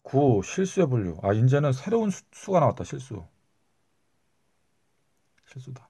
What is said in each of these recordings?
9 실수의 분류. 아, 이제는 새로운 수가 나왔다. 실수다.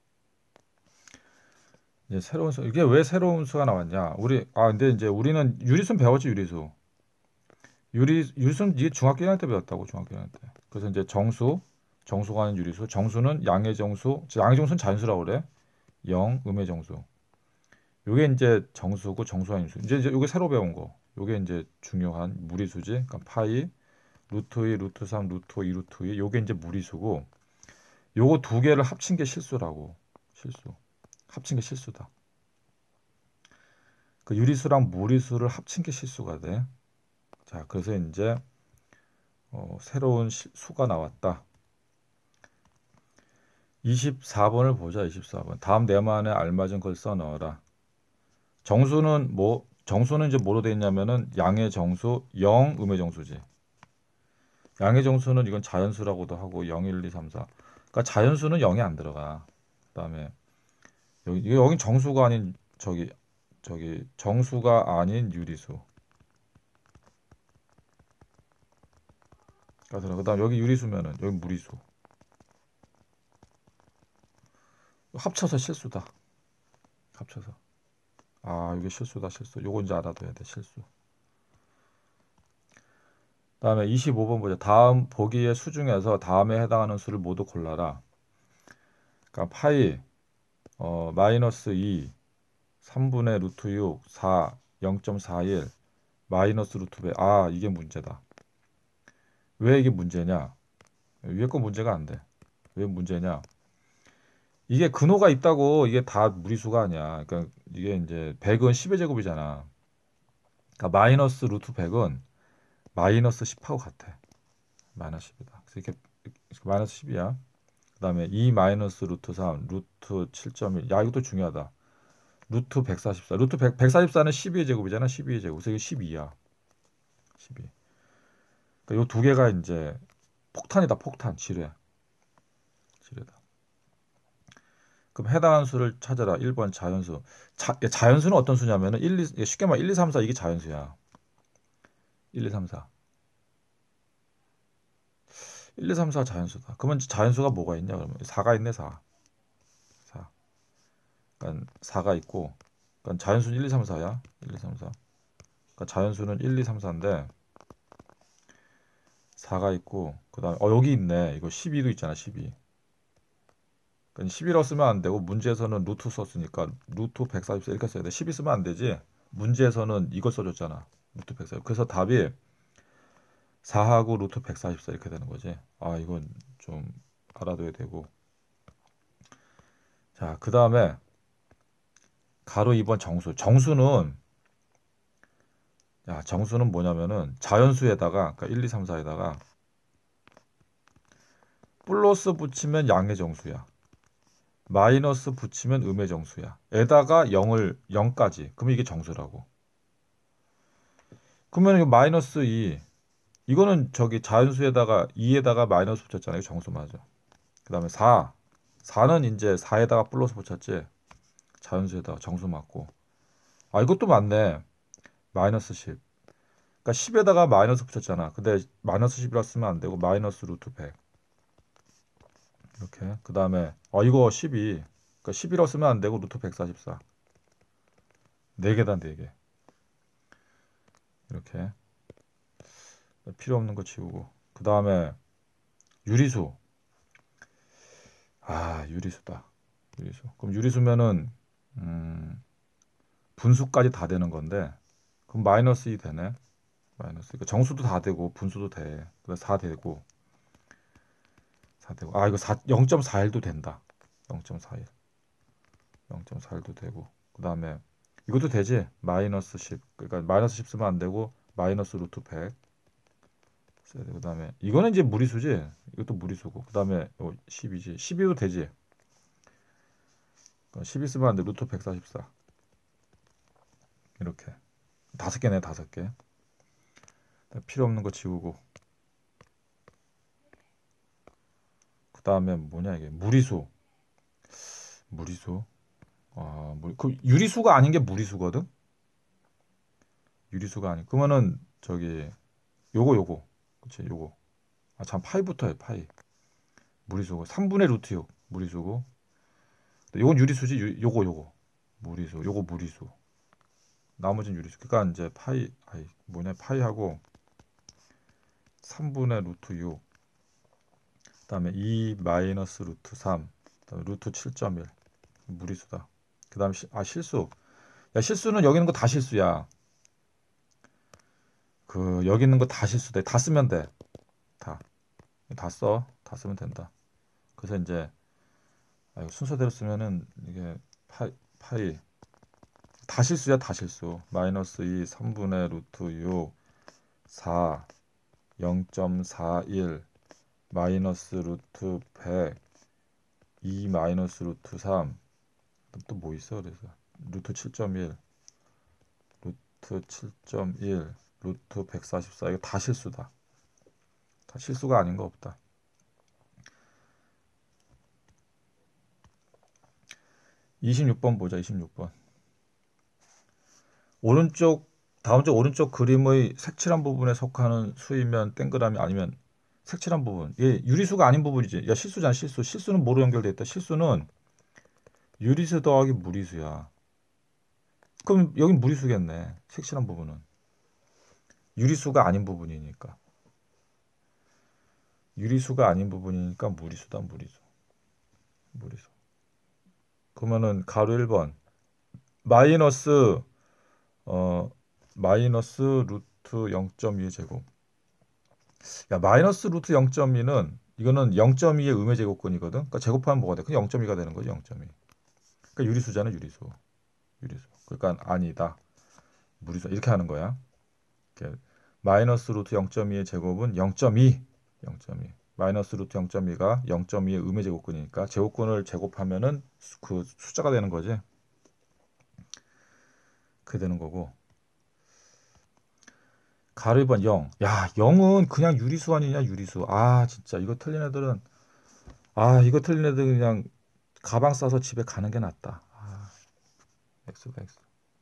이제 새로운 수. 이게 왜 새로운 수가 나왔냐? 근데 이제 우리는 유리수는 배웠지, 유리수. 유리수는 이게 중학교 1학년 때 배웠다고, 중학교 1학년 때. 그래서 이제 정수가 아닌 유리수. 정수는 양의 정수. 양의 정수는 자연수라고 그래. 0, 음의 정수. 요게 이제 정수고 정수가 아닌 수. 이제 요게 새로 배운 거. 요게 이제 중요한 무리수지. 그러니까 파이, 루트 2, 루트 3, 루트 2, 루트 2. 요게 이제 무리수고. 요거 두 개를 합친 게 실수라고. 실수. 합친 게 실수다. 그 유리수랑 무리수를 합친 게 실수가 돼. 자, 그래서 이제 새로운 수가 나왔다. 24번을 보자. 24번. 다음 네모안에 알맞은 걸 써 넣어라. 정수는 이제 뭐로 돼 있냐면은 양의 정수, 0, 음의 정수지. 양의 정수는 이건 자연수라고도 하고 0, 1, 2, 3, 4. 그러니까 자연수는 0이 안 들어가. 그다음에 여기 정수가 아닌 정수가 아닌 유리수. 그다음 여기 유리수면은 여기 무리수. 합쳐서 실수다. 합쳐서. 아, 이게 실수다, 실수. 요거 이제 알아둬야 돼, 실수. 다음에 25번 보자. 다음 보기의 수 중에서 다음에 해당하는 수를 모두 골라라. 그러니까 파이, 마이너스 2, 3분의 루트 6, 4, 0.41, 마이너스 루트 100. 아, 이게 문제다. 왜 이게 문제냐? 위에 거 문제가 안 돼. 왜 문제냐? 이게 근호가 있다고 이게 다 무리수가 아니야. 그러니까 이게 이제 100은 10의 제곱이잖아. 그러니까 마이너스 루트 100은 마이너스 10하고 같아. 마이너스 10이다. 그래서 이렇게 마이너스 10이야. 그다음에 2 마이너스 루트 3, 루트 7.1. 야, 이것도 중요하다. 루트 144. 루트 144는 12의 제곱이잖아. 12의 제곱. 그래서 이게 12야. 12. 그러니까 요 두 개가 이제 폭탄이다. 폭탄. 지뢰다. 그럼 해당하는 수를 찾아라. 1번 자연수. 자연수는 어떤 수냐면은 쉽게 말해 1, 2, 3, 4 이게 자연수야. 1, 2, 3, 4. 1, 2, 3, 4 자연수다. 그러면 자연수가 뭐가 있냐? 그러면 4가 있네, 4. 4. 그러니까 4가 있고. 그러니까 자연수는 1, 2, 3, 4야. 1, 2, 3, 4. 그러니까 자연수는 1, 2, 3, 4인데 4가 있고 그다음에 여기 있네. 이거 12도 있잖아. 12. 그러니까 12라고 쓰면 안 되고 문제에서는 루트 썼으니까 루트 144 이렇게 써야 돼. 12 쓰면 안 되지. 문제에서는 이걸 써줬잖아. 루트 144. 그래서 답이 4하고 루트 144 이렇게 되는 거지. 아, 이건 좀 알아둬야 되고. 자, 그다음에 가로 2번 정수. 정수는 뭐냐면은 자연수에다가 그러니까 1, 2, 3, 4에다가 플러스 붙이면 양의 정수야. 마이너스 붙이면 음의 정수야. 에다가 0까지. 그러면 이게 정수라고. 그러면 이거 마이너스 2. 이거는 저기 자연수에다가 2에다가 마이너스 붙였잖아요. 이거 정수 맞아. 그다음에 4. 4는 이제 4에다가 플러스 붙였지. 자연수에다가 정수 맞고. 아, 이것도 맞네. 마이너스 10. 그러니까 10에다가 마이너스 붙였잖아. 근데 마이너스 10이라 쓰면 안 되고 마이너스 루트 100. 이렇게. 그다음에 이거 12. 그러니까 11로 쓰면 안 되고 루트 144. 4개다, 4개. 이렇게. 필요 없는 거 지우고. 그다음에 유리수. 아, 유리수다. 유리수. 그럼 유리수면은 분수까지 다 되는 건데 그럼 마이너스 2 되네. 마이너스. 그러니까 정수도 다 되고 분수도 돼. 그래서 4 되고 4 되고. 아, 이거 0.41도 된다. 0.41. 0.41도 되고. 그다음에 이것도 되지. 마이너스 10. 그러니까 마이너스 10 쓰면 안 되고 마이너스 루트 100 써야 돼. 그다음에 이거는 이제 무리수지. 이것도 무리수고. 그다음에 10이지. 12도 되지. 12 쓰면 안 돼. 루트 144. 이렇게. 5개네, 5개. 필요 없는 거 지우고. 그다음에 뭐냐 이게 무리수. 무리수. 그 유리수가 아닌 게 무리수거든. 유리수가 아닌. 그러면은 저기 요거 그치 요거. 아 참 파이부터 해 파이. 무리수고 3분의 루트 6 무리수고. 요건 유리수지. 요거 무리수. 요거 무리수. 나머지는 유리수. 그러니까 이제 파이 아이 뭐냐 파이하고 3분의 루트 6 그다음에 2 마이너스 루트 3 그다음에 루트 7.1 무리수다. 그다음에 실수. 야 실수는 여기 있는 거 다 실수야. 그 여기 있는 거 다 실수돼. 다 쓰면 돼. 다 써. 다 쓰면 된다. 그래서 이제 이거 순서대로 쓰면은 이게 파이 다 실수야. 다 실수. 마이너스 2 3분의 루트 6 4 0.41 마이너스 루트 100 2 마이너스 루트 3 또 뭐 있어? 그래서 루트 7.1 루트 7.1 루트 144 이거 다 실수다. 다 실수가 아닌 거 없다. 26번 보자. 26번. 다음 주 오른쪽 그림의 색칠한 부분에 속하는 수이면 동그라미 아니면 색칠한 부분. 얘 유리수가 아닌 부분이지. 야 실수잖아. 실수는 뭐로 연결돼 있다? 실수는 유리수 더하기 무리수야. 그럼 여긴 무리수겠네. 색칠한 부분은 유리수가 아닌 부분이니까. 유리수가 아닌 부분이니까 무리수다. 무리수. 그러면은 가로 1번 마이너스 마이너스 루트 0.2의 제곱. 야 마이너스 루트 0.2는 이거는 0.2의 음의 제곱근이거든. 그러니까 제곱하면 뭐가 돼? 그냥 0.2가 되는 거지. 0.2. 그러니까 유리수잖아. 유리수. 그러니까 아니다. 무리수. 이렇게 하는 거야. 이렇게 마이너스 루트 0.2의 제곱은 0.2. 마이너스 루트 0.2가 0.2의 음의 제곱근이니까 제곱근을 제곱하면은 그 숫자가 되는 거지. 그게 되는 거고. 가로 1번 0. 야 0은 그냥 유리수 아니냐 유리수. 아 진짜 이거 틀린 애들은 그냥 가방 싸서 집에 가는 게 낫다. X다 X.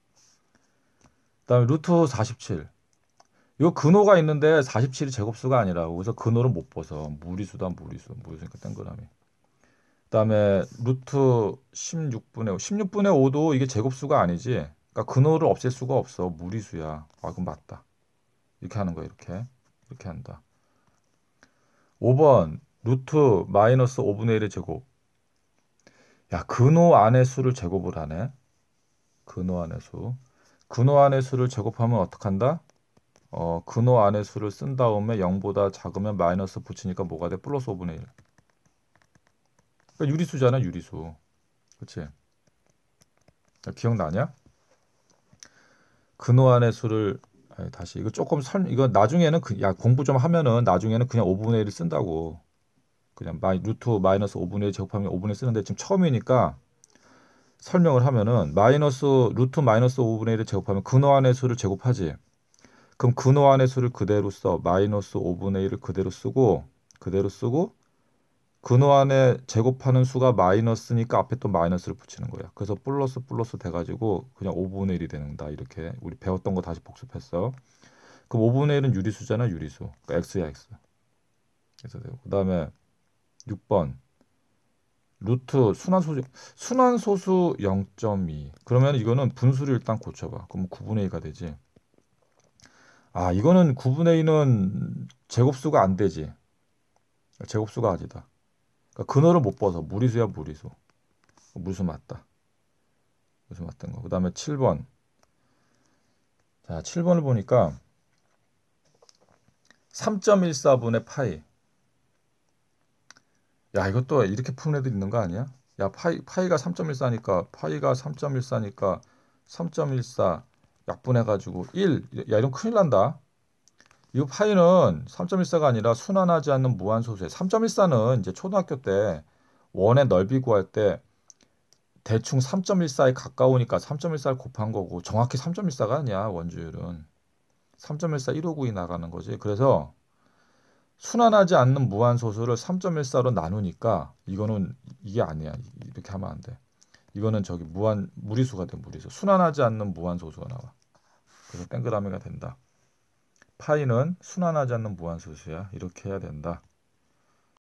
그다음에 루트 47. 요 근호가 있는데 47이 제곱수가 아니라고. 그래서 근호를 못 벗어. 무리수니까 동그라미. 그다음에 루트 16분의 5. 16분의 5도 이게 제곱수가 아니지. 그러니까 근호를 없앨 수가 없어. 무리수야. 그럼 맞다. 이렇게 하는 거야. 이렇게 한다. 5번 루트 마이너스 5분의 1의 제곱. 야 근호 안의 수를 제곱을 하네. 근호 안의 수를 제곱하면 어떡한다? 근호 안의 수를 쓴 다음에 0보다 작으면 마이너스 붙이니까 뭐가 돼? 플러스 5분의 1. 그러니까 유리수잖아. 유리수. 그치? 기억나냐? 근호 안의 수를 다시 이거 조금 이거 나중에는 공부 좀 하면은 나중에는 그냥 5분의 1을 쓴다고. 그냥 루트 마이너스 5분의 1 제곱하면 5분의 1 쓰는데 지금 처음이니까 설명을 하면은 루트 마이너스 5분의 1을 제곱하면 근호 안의 수를 제곱하지. 그럼 근호 안의 수를 그대로 써. 마이너스 5분의 1을 그대로 쓰고 근호 안에 제곱하는 수가 마이너스니까 앞에 또 마이너스를 붙이는 거야. 그래서 플러스 돼가지고 그냥 5분의 1이 되는다. 이렇게 우리 배웠던 거 다시 복습했어. 그럼 5분의 1은 유리수잖아. 유리수. 그러니까 X야 X. 그래서 되고. 그 다음에 6번 루트 순환소수 0.2. 그러면 이거는 분수를 일단 고쳐봐. 그럼 9분의 2가 되지. 이거는 9분의 2는 제곱수가 안 되지. 제곱수가 아니다. 그러니까 근호를 못 벗어. 무리수야 무리수. 무리수 맞다. 무리수 맞던 거. 그 다음에 7번. 자 7번을 보니까 3.14분의 파이. 야 이것도 이렇게 푸는 애들 있는 거 아니야? 야 파이가 3.14니까 3.14 약분해가지고 1. 야 이러면 큰일 난다. 이 파이는 3.14가 아니라 순환하지 않는 무한소수에 3.14는 이제 초등학교 때 원의 넓이 구할 때 대충 3.14에 가까우니까 3.14를 곱한 거고 정확히 3.14가 아니야. 원주율은 3.14 159이 나가는 거지. 그래서 순환하지 않는 무한소수를 3.14로 나누니까 이게 아니야. 이렇게 하면 안 돼. 이거는 저기 무리수가 돼. 무리수. 순환하지 않는 무한소수가 나와. 그래서 동그라미가 된다. 파이는 순환하지 않는 무한소수야. 이렇게 해야 된다.